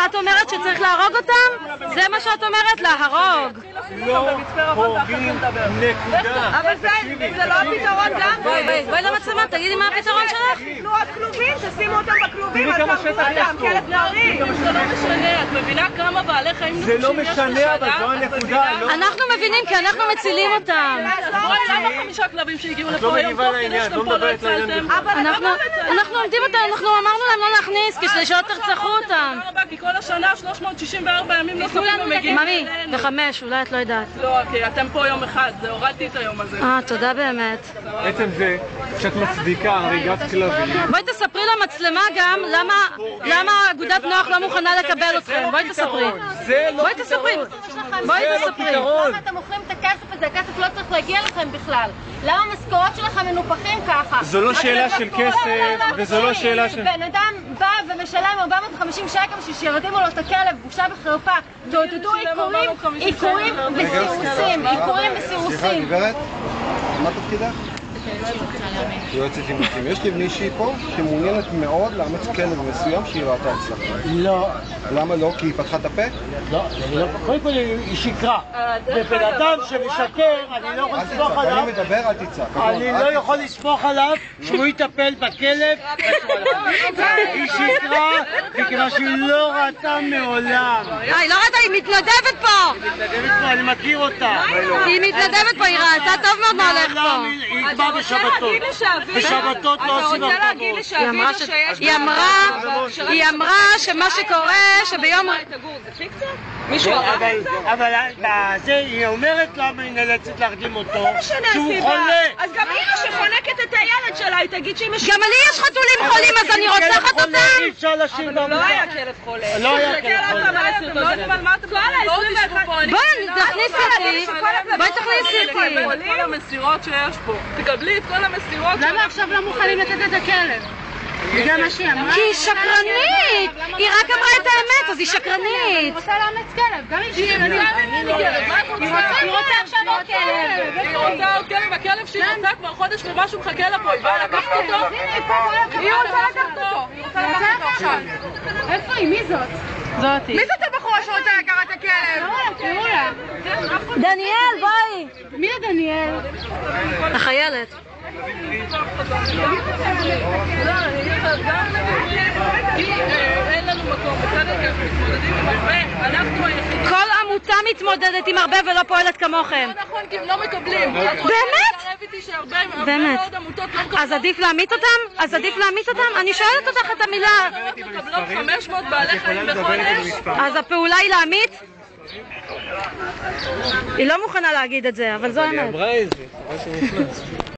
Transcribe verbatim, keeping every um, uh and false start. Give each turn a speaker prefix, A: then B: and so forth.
A: שאת אומרת שצריך להרוג אותם? זה מה שאת אומרת? להרוג.
B: לא הורגים, נקודה.
C: אבל זה לא הפתרון גם.
A: בואי למצלמה, תגידי מה הפתרון שלך?
C: תנו עוד כלובים, תשימו אותם בכלובים, אז תרבו אותם, כלב נערי.
D: זה לא משנה, את מבינה כמה בעלי חיים נפשים יש
B: זה לא משנה, אבל זו הנקודה.
A: אנחנו מבינים כי אנחנו מצילים אותם.
D: למה חמישה כלבים שהגיעו לפה היום תוך כדי שאתם פה לא הצלתם?
A: אנחנו עומדים אותם, אנחנו אמרנו להם לא להכניס כדי שלא תרצחו אותם.
D: כי כל השנה שלוש מאות שישים וארבע ימים נוספים ומגיעים אלינו.
A: ממי, בחמש, אולי את לא יודעת.
D: לא, כי אתם פה יום אחד, זה הורדתי את היום הזה.
A: אה, תודה באמת.
B: עצם זה שאת מצדיקה הריגת כלבים.
A: בואי תספרי למצלמה גם למה אגודת נוח לא מוכנה לקבל אתכם. בואי תספרי. בואי תספרי. בואי תספרי.
C: למה אתם מוכרים את הכסף הזה? הכסף לא צריך להגיע לכם בכלל. למה המשכורות שלכם מנופחים ככה?
B: זו לא שאלה של כסף, וזו לא שאלה של...
C: בן אדם בא ומשלם ארבע מאות וחמישים שקל בשביל שירדימו לו את הכלב, בושה וחרפה. תעודדו עיקורים וסירוסים. עיקורים וסירוסים.
E: סליחה, גברת, מה תפקידך? יועצת אימוצים. יש לי מישהי פה שמעוניינת מאוד לאמץ כלב מסוים שהיא ראתה אצלך.
F: לא.
E: למה לא? כי היא פתחה את הפה?
F: לא, קודם כל היא שקרה. ובן אדם שמשקר, אני לא יכול לסמוך עליו.
E: אני מדבר, אל תצעק.
F: אני לא יכול לסמוך עליו שהוא יטפל בכלב. היא שקרה מכיוון שהיא לא ראתה מעולם.
A: אה, היא לא ראתה, היא מתנדבת פה!
F: אני מכיר אותה.
A: היא מתנדבת פה, היא ראתה טוב מאוד מה הולך פה.
F: היא באה בשבתות. בשבתות לא עושים הרתמות.
A: היא אמרה שמה שקורה שביום...
F: אבל היא אומרת למה היא נאלצת להרדים אותו, שהוא חולה.
C: אז גם אמא שחונקת את הילד שלה, היא תגיד שהיא משנה.
A: גם לי יש חתולים חולים, אז אני רוצחת אותם.
F: אי אפשר להשאיר במובן.
D: לא היה כלב חולה.
F: לא היה כלב חולה.
A: בואי, תכניסי אותי. בואי תכניסי אותי.
D: כל המסירות שיש פה. תקבלי את כל המסירות.
C: למה עכשיו לא מוכנים לתת את הכלב? זה מה שהיא אמרה?
A: כי היא שקרנית! היא רק אמרה את האמת, אז היא שקרנית!
C: היא רוצה לאמץ כלב, גם אם שהיא רוצה עכשיו עוד כלב!
D: היא רוצה עוד כלב, הכלב שהיא רוצה כבר חודש ומשהו מחכה לה פה, היא באה לקחת אותו?
C: היא רוצה לקחת אותו! היא רוצה לקחת אותו עכשיו! איפה היא? מי זאת?
A: זאתי.
C: מי זאת הבחורה שרוצה לקחת את הכלב? תראו לה!
A: דניאל, בואי!
C: מי הדניאל?
A: החיילת.
D: אין לנו מקום, בסדר, כי אנחנו מתמודדים עם הרבה, אנחנו היחידים.
A: כל עמותה מתמודדת עם הרבה ולא פועלת כמוכם.
D: לא נכון, כי הם לא מקבלים.
A: באמת? באמת.
D: אז
A: אז עדיף להמית אותם? אז עדיף להמית אותם? אני שואלת אותך את המילה.
D: מקבלות חמש מאות בעלי חיים בחודש.
A: אז הפעולה היא להמית? היא לא מוכנה להגיד את זה, אבל זו האמת.
B: היא אמרה את זה,